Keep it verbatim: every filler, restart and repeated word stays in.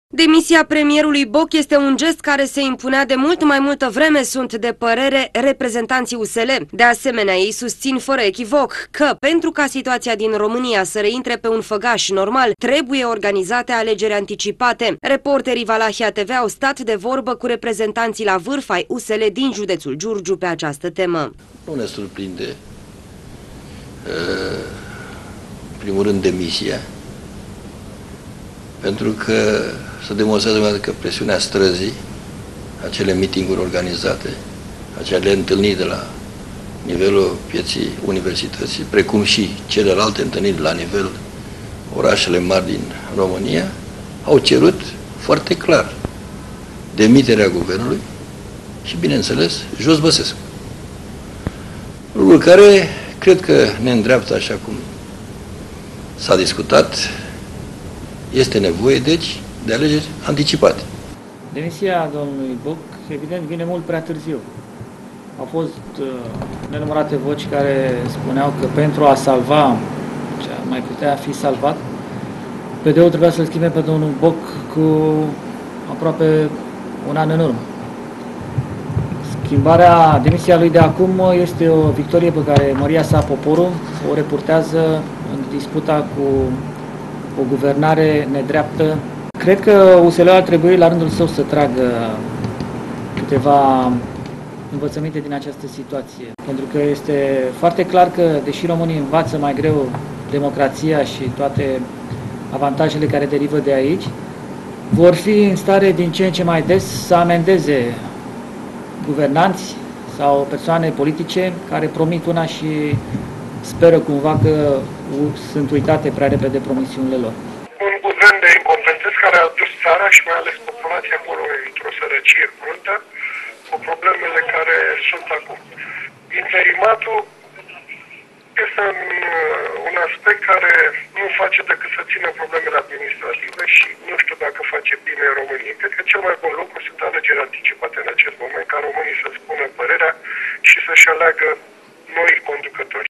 Demisia premierului Boc este un gest care se impunea de mult mai multă vreme, sunt de părere reprezentanții U S L. De asemenea, ei susțin fără echivoc că, pentru ca situația din România să reintre pe un făgaș normal, trebuie organizate alegeri anticipate. Reporterii Valahia T V au stat de vorbă cu reprezentanții la vârf ai U S L din județul Giurgiu pe această temă. Nu ne surprinde, în primul rând, demisia, pentru că se demonstrează că presiunea străzii, acele mitinguri organizate, acele întâlniri de la nivelul pieții universității, precum și celelalte întâlniri la nivel orașele mari din România, au cerut foarte clar demiterea guvernului și, bineînțeles, Jos Băsescu. Lucrul care cred că ne îndreaptă, așa cum s-a discutat, este nevoie, deci, de alegeri anticipate. Demisia domnului Boc, evident, vine mult prea târziu. Au fost uh, nenumărate voci care spuneau că pentru a salva ce mai putea fi salvat, P D U trebuia să-l schimbe pe domnul Boc cu aproape un an în urmă. Schimbarea, demisia lui de acum este o victorie pe care măria sa poporul o reportează în disputa cu o guvernare nedreaptă. Cred că U S L ar trebui la rândul său să tragă câteva învățăminte din această situație. Pentru că este foarte clar că, deși românii învață mai greu democrația și toate avantajele care derivă de aici, vor fi în stare din ce în ce mai des să amendeze guvernanți sau persoane politice care promit una și speră cumva că sunt uitate prea repede promisiunile lor. Un guvern de incompetenți care a dus țara și mai ales populația acolo într-o sărăcie cruntă, cu problemele care sunt acum. Interimatul este un, un aspect care nu face decât să țină problemele administrative și nu știu dacă face bine în România. Cred că cel mai bun lucru sunt alegeri anticipate în acest moment, ca românii să spună părerea și să-și aleagă noi conducători.